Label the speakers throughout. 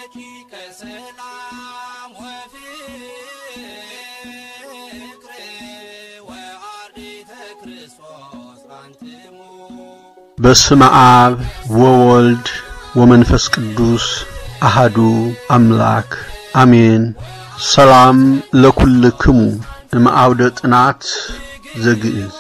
Speaker 1: ደቂቀ ሰላም ወፍቅር ወአርዲተ ክርስቶስ አንትሙ
Speaker 2: በስመ አብ ወወልድ ወመንፈስ ቅዱስ አሐዱ አምላክ አሜን። ሰላም ለኩልክሙ እምአውደ ጥናት ዘግዕዝ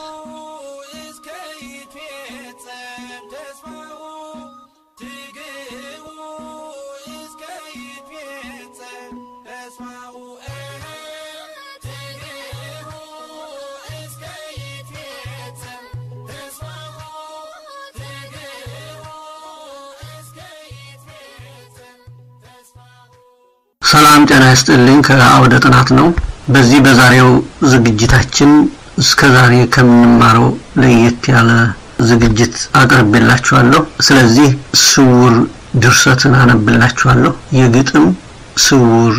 Speaker 2: ሰላም ጤና ይስጥልኝ ከአውደ ጥናት ነው። በዚህ በዛሬው ዝግጅታችን እስከዛሬ ከምንማረው ለየት ያለ ዝግጅት አቀርብላችኋለሁ። ስለዚህ ስውር ድርሰትን አነብላችኋለሁ። የግጥም ስውር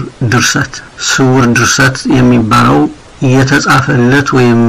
Speaker 2: ድርሰት የሚባለው የተጻፈለት ወይም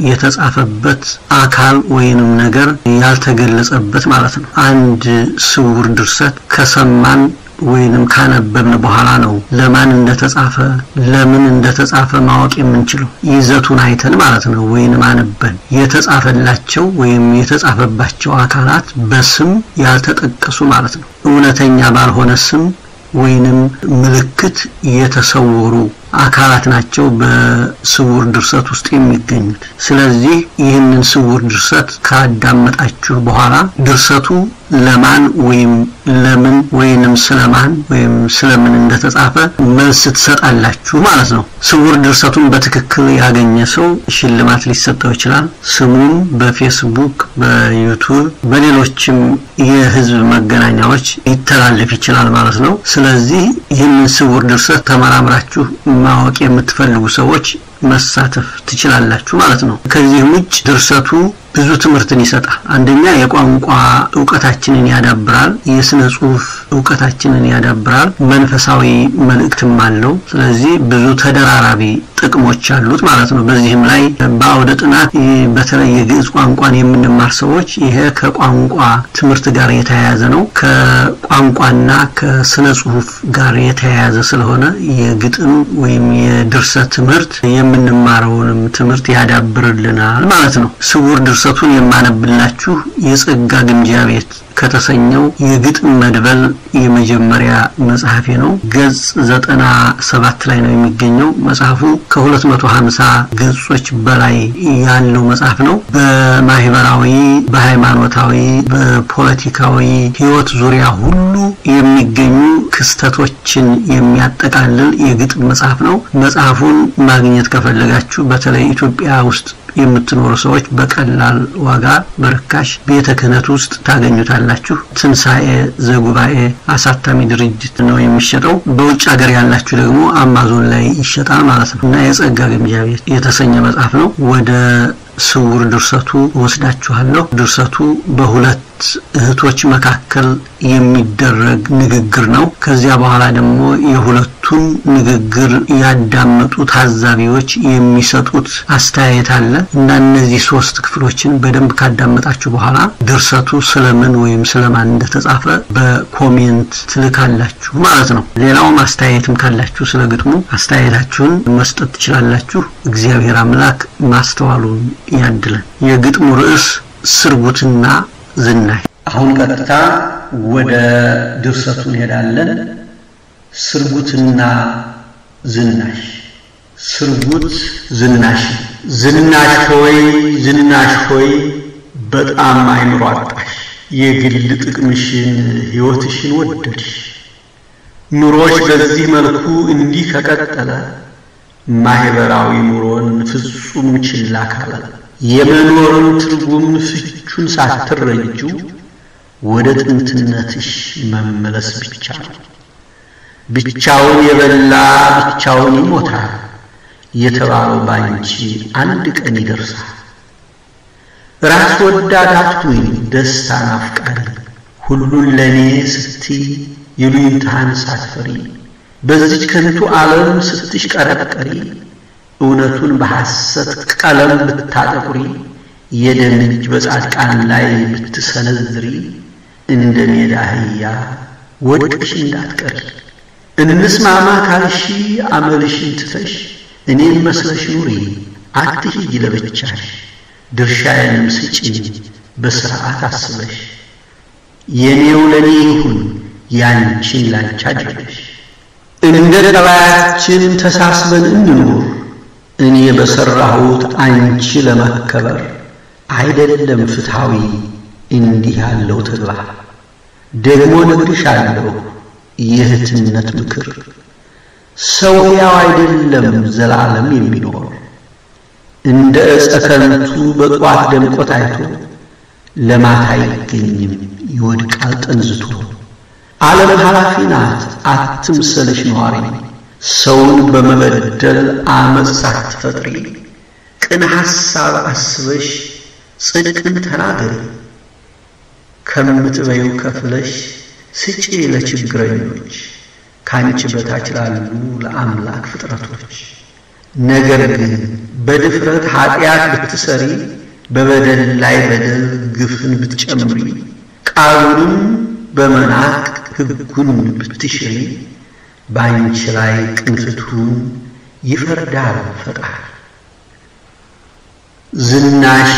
Speaker 2: የተጻፈበት አካል ወይንም ነገር ያልተገለጸበት ማለት ነው። አንድ ስውር ድርሰት ከሰማን ወይንም ካነበብን በኋላ ነው ለማን እንደተጻፈ ለምን እንደተጻፈ ማወቅ የምንችለው ይዘቱን አይተን ማለት ነው። ወይንም አንበን የተጻፈላቸው ወይም የተጻፈባቸው አካላት በስም ያልተጠቀሱ ማለት ነው። እውነተኛ ባልሆነ ስም ወይንም ምልክት የተሰወሩ አካላት ናቸው በስውር ድርሰት ውስጥ የሚገኙት። ስለዚህ ይህንን ስውር ድርሰት ካዳመጣችሁ በኋላ ድርሰቱ ለማን ወይም ለምን ወይንም ስለማን ወይም ስለምን እንደተጻፈ መልስ ትሰጣላችሁ ማለት ነው። ስውር ድርሰቱን በትክክል ያገኘ ሰው ሽልማት ሊሰጠው ይችላል። ስሙን በፌስቡክ፣ በዩቲዩብ፣ በሌሎችም የህዝብ መገናኛዎች ይተላለፍ ይችላል ማለት ነው። ስለዚህ ይህንን ስውር ድርሰት ተመራምራችሁ ማወቅ የምትፈልጉ ሰዎች መሳተፍ ትችላላችሁ ማለት ነው። ከዚህ ውጭ ድርሰቱ ብዙ ትምህርትን ይሰጣል። አንደኛ የቋንቋ ዕውቀታችንን ያዳብራል፣ የስነ ጽሑፍ ዕውቀታችንን ያዳብራል፣ መንፈሳዊ መልእክትም አለው። ስለዚህ ብዙ ተደራራቢ ጥቅሞች አሉት ማለት ነው። በዚህም ላይ በአውደ ጥናት በተለይ የግዕዝ ቋንቋን የምንማር ሰዎች ይሄ ከቋንቋ ትምህርት ጋር የተያያዘ ነው። ከቋንቋና ከስነ ጽሑፍ ጋር የተያያዘ ስለሆነ የግጥም ወይም የድርሰት ትምህርት የምንማረውንም ትምህርት ያዳብርልናል ማለት ነው። ስውር ድርሰቱን የማነብላችሁ የጸጋ ግምጃ ቤት ከተሰኘው የግጥም መድበል የመጀመሪያ መጽሐፌ ነው። ገጽ 97 ላይ ነው የሚገኘው። መጽሐፉ ከ250 ገጾች በላይ ያለው መጽሐፍ ነው። በማህበራዊ፣ በሃይማኖታዊ፣ በፖለቲካዊ ህይወት ዙሪያ ሁሉ የሚገኙ ክስተቶችን የሚያጠቃልል የግጥም መጽሐፍ ነው። መጽሐፉን ማግኘት ከፈለጋችሁ በተለይ ኢትዮጵያ ውስጥ የምትኖሩ ሰዎች በቀላል ዋጋ በርካሽ ቤተ ክህነት ውስጥ ታገኙታላችሁ። ትንሳኤ ዘጉባኤ አሳታሚ ድርጅት ነው የሚሸጠው። በውጭ ሀገር ያላችሁ ደግሞ አማዞን ላይ ይሸጣል ማለት ነው። እና የጸጋ ግምጃ ቤት የተሰኘ መጽሐፍ ነው። ወደ ስውር ድርሰቱ ወስዳችኋለሁ። ድርሰቱ በሁለት እህቶች መካከል የሚደረግ ንግግር ነው። ከዚያ በኋላ ደግሞ የሁለቱን ንግግር ያዳመጡ ታዛቢዎች የሚሰጡት አስተያየት አለ እና እነዚህ ሶስት ክፍሎችን በደንብ ካዳመጣችሁ በኋላ ድርሰቱ ስለምን ወይም ስለማን እንደተጻፈ በኮሜንት ትልካላችሁ ማለት ነው። ሌላው አስተያየትም ካላችሁ ስለግጥሙ አስተያየታችሁን መስጠት ትችላላችሁ። እግዚአብሔር አምላክ ማስተዋሉን ያድለን። የግጥሙ ርዕስ ስርጉትና ዝናሽ። አሁን ቀጥታ ወደ ድርሰቱ እንሄዳለን። ስርጉትና ዝናሽ። ስርጉት ዝናሽ። ዝናሽ ሆይ በጣም አይምሮ አጣሽ፣ የግል ጥቅምሽን ሕይወትሽን ወደድሽ። ኑሮሽ በዚህ መልኩ እንዲህ ከቀጠለ ማህበራዊ ኑሮን ፍጹም ችላ ካለ የመኖርን ትርጉም ፍቹን ሳትረጁ ወደ ጥንትነትሽ መመለስ ብቻ ነው። ብቻውን የበላ ብቻውን ይሞታል የተባለው ባንቺ አንድ ቀን ይደርሳል። ራስ ወዳድ አትሁኝ ደስታ ናፍቃሪ፣ ሁሉን ለኔ ስትይ ይሉኝታን ሳትፈሪ፣ በዚች ከንቱ ዓለም ስትሽቀረቀሪ እውነቱን በሐሰት ቀለም ብታጠቁሪ፣ የደም እጅ በጻድቃን ላይ ብትሰነዝሪ፣ እንደ ሜዳ አህያ ወድቀሽ እንዳትቀሪ እንስማማ ካልሺ አመልሽን ትተሽ እኔን መስለሽ ኑሪ አትሂጂ ለብቻሽ ድርሻዬንም ስጪኝ በስርዓት አስበሽ የኔው ለኔ ይሁን ያንቺን ላንቺ አድርገሽ እንደ ጠባያችን ተሳስበን እንኑር እኔ በሰራሁት አንቺ ለመከበር አይደለም ፍትሃዊ እንዲህ ያለው ተግባር ደግሞ ነግርሻለሁ የእህትነት ምክር ሰው ያው አይደለም ዘላለም የሚኖር እንደ ዕፀ-ከንቱ በጧት ደምቆ ታይቶ ለማታ አይገኝም ይወድቃል ጠንዝቶ ዓለም ኃላፊ ናት አትምሰልሽ ነዋሪ ሰውን በመበደል አመጽ ሳትፈጥሪ ቅን ሐሳብ አስበሽ ጽድቅን ተናገሪ ከምትበዩ ከፍለሽ ስጪ ለችግረኞች ካንቺ በታች ላሉ ለአምላክ ፍጥረቶች ነገር ግን በድፍረት ኃጢአት ብትሰሪ በበደል ላይ በደል ግፍን ብትጨምሪ ቃሉንም በመናቅ ሕጉን ብትሽሪ ባንቺ ላይ ቅንፍቱን ይፈርዳል ፈጣሪ ዝናሽ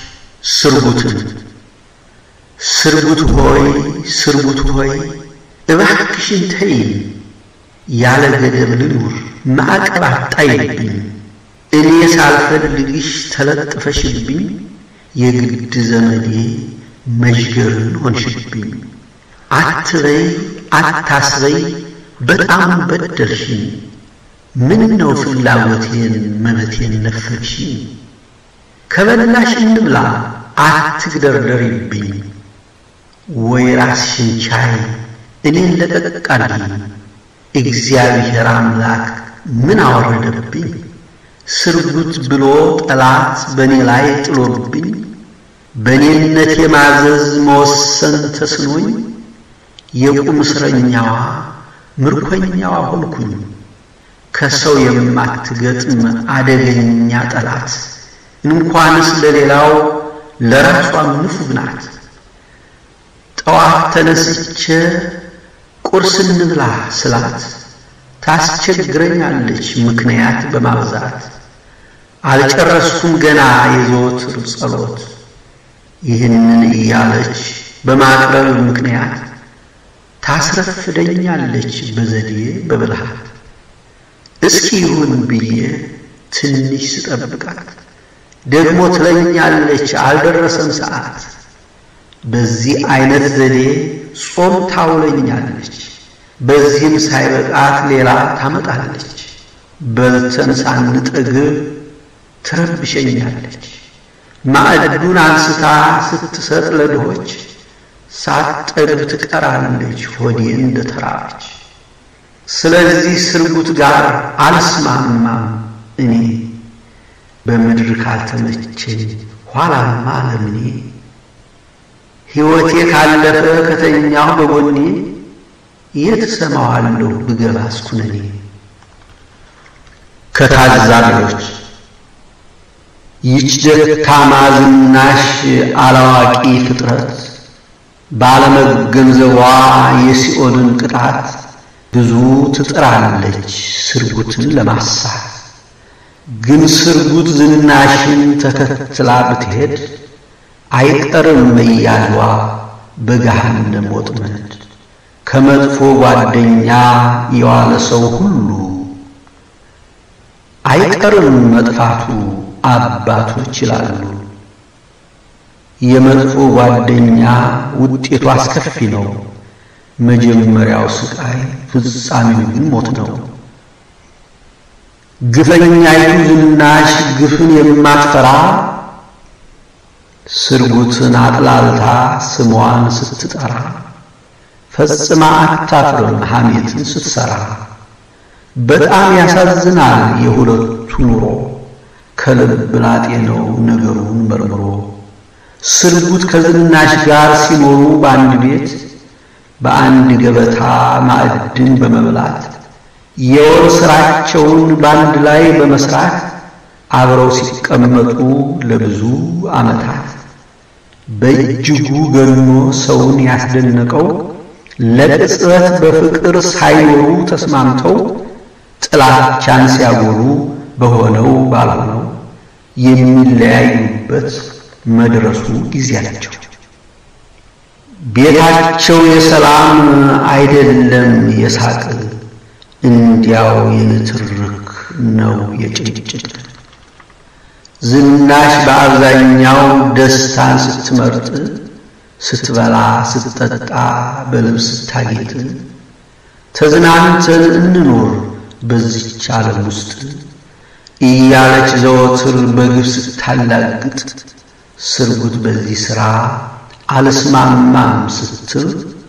Speaker 2: ስርጉት ሆይ እባክሽን ተይ ያለ ገደብ ልኑር ማዕቀብ አጣይብኝ እኔ ሳልፈልግሽ ተለጥፈሽብኝ የግድ ዘመዴ መዥገርን ሆንሽብኝ አትበይ አታስበይ በጣም በደልሽኝ ምን ነው ፍላጎቴን መብቴን ነፈግሽኝ ከበላሽ እንብላ አትግደርደሪብኝ ወይ ራስሽን ቻይ እኔን ለቀቅቃልኝ እግዚአብሔር አምላክ ምን አወረደብኝ ስርጉት ብሎ ጠላት በኔ ላይ ጥሎብኝ በኔነት የማዘዝ መወሰን ተስኖኝ የቁም እስረኛዋ ምርኮኛዋ ሆንኩኝ ከሰው የማትገጥም አደገኛ ጠላት እንኳንስ ለሌላው ለራሷም ንፉግ ናት ጠዋት ተነስቼ ቁርስ እንብላ ስላት ታስቸግረኛለች ምክንያት በማብዛት አልጨረስኩም ገና የዘወትር ጸሎት ይህንን እያለች በማቅረብ ምክንያት ታስረፍደኛለች በዘዴ በብልሃት እስኪ ይሁን ብዬ ትንሽ ስጠብቃት ደግሞ ትለኛለች አልደረሰም ሰዓት በዚህ አይነት ዘዴ ጾም ታውለኛለች በዚህም ሳይበቃት ሌላ ታመጣለች በልተን ሳንጠግብ ትረብሸኛለች ማዕዱን አንስታ ስትሰጥ ለድሆች ሳትጠግብ ትቀራለች ሆዴ እንደተራበች ስለዚህ ስርጉት ጋር አልስማማም እኔ በምድር ካልተመቸኝ ኋላማ ለምኔ ሕይወቴ ካለፈ ከተኛው በጎኔ የትሰማዋለሁ ብገባስ ኩነኔ ከታዛቢዎች ይች ደካማ ዝናሽ አላዋቂ ፍጥረት ባለመገንዘቧ የሲኦልን ቅጣት ብዙ ትጥራለች ስርጉትን ለማሳት ግን ስርጉት ዝናሽን ተከትላ ብትሄድ አይቀርም መያዟ በገሃነም ወጥመድ ከመጥፎ ጓደኛ የዋለ ሰው ሁሉ አይቀርም መጥፋቱ አባቶች ይላሉ የመጥፎ ጓደኛ ውጤቱ አስከፊ ነው መጀመሪያው ስቃይ ፍጻሜው ግን ሞት ነው ግፈኛይቱ ዝናሽ ግፍን የማትፈራ ስርጉትን አጥላልታ ስሟን ስትጠራ ፈጽማ አታፍርም ሐሜትን ስትሰራ በጣም ያሳዝናል የሁለቱ ኑሮ ከልብ ላጤ ነው ነገሩን መርምሮ ስርጉት ከዝናሽ ጋር ሲኖሩ በአንድ ቤት በአንድ ገበታ ማዕድን በመብላት የወር ስራቸውን በአንድ ላይ በመስራት አብረው ሲቀመጡ ለብዙ ዓመታት በእጅጉ ገኖ ሰውን ያስደነቀው ለቅጽበት በፍቅር ሳይኖሩ ተስማምተው ጥላቻን ሲያጎሉ በሆነው ባልሆነው የሚለያዩበት መድረሱ ጊዜያቸው። ቤታቸው የሰላም አይደለም የሳቅ እንዲያው የንትርክ ነው የጭንጭት። ዝናሽ በአብዛኛው ደስታን ስትመርጥ ስትበላ ስትጠጣ በልብስ ስታጌጥ ተዝናንተን እንኖር በዚች ዓለም ውስጥ እያለች ዘወትር በግብ ስታላግጥ ስርጉት በዚህ ሥራ አልስማማም ስትል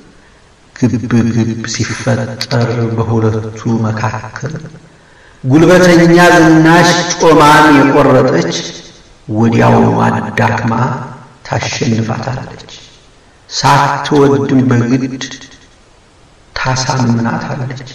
Speaker 2: ግብ ሲፈጠር በሁለቱ መካከል ጉልበተኛ ዝናሽ ጮማን የቆረጠች ወዲያው አዳክማ ታሸንፋታለች። ሳትወድም በግድ ታሳምናታለች።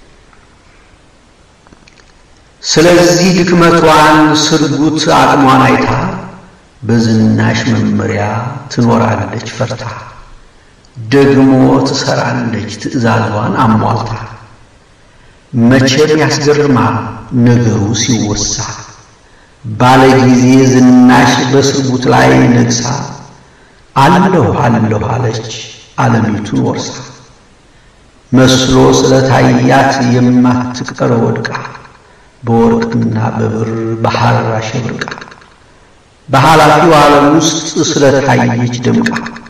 Speaker 2: ስለዚህ ድክመቷን ስርጉት አቅሟን አይታ በዝናሽ መመሪያ ትኖራለች ፈርታ። ደግሞ ትሰራለች ትዕዛዟን አሟልታ። መቼም ያስገርማል ነገሩ ሲወሳ ባለጊዜ ዝናሽ በስርጉት ላይ ነግሳ አለሁ አለች ዓለሚቱን ወርሳ። መስሎ ስለታያት የማትቀር ወድቃ በወርቅና በብር በሐር አሸብርቃ በኃላፊው ዓለም ውስጥ ስለታየች ደምቃ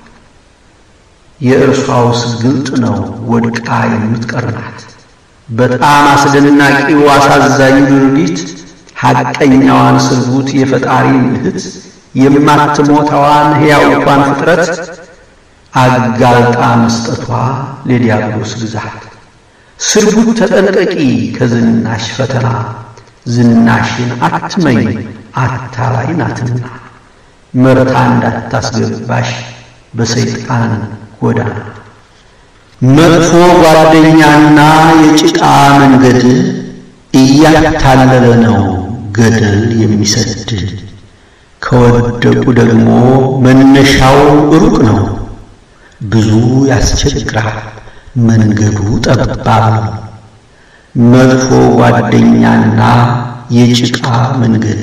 Speaker 2: የእርሷውስ ግልጥ ነው ወድቃ የምትቀርናት። በጣም አስደናቂው አሳዛኝ ድርጊት ሐቀኛዋን ስርጉት የፈጣሪን እህት የማትሞተዋን ሕያዊቷን ፍጥረት አጋልጣ መስጠቷ ለዲያብሎስ ግዛት። ስርጉት ተጠንቀቂ ከዝናሽ ፈተና ዝናሽን አትመኝ አታላይ ናትና መርታ እንዳታስገባሽ በሰይጣን ጎዳና። መጥፎ ጓደኛና የጭቃ መንገድ እያታለለ ነው ገደል የሚሰድ። ከወደቁ ደግሞ መነሻው ሩቅ ነው ብዙ ያስቸግራል መንገዱ ጠባብ ነው። መጥፎ ጓደኛና የጭቃ መንገድ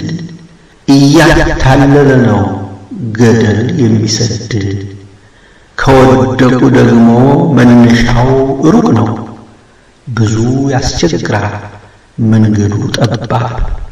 Speaker 2: እያታለለ ነው ገደል የሚሰድ። ከወደቁ ደግሞ መነሻው ሩቅ ነው ብዙ ያስቸግራል መንገዱ ጠባብ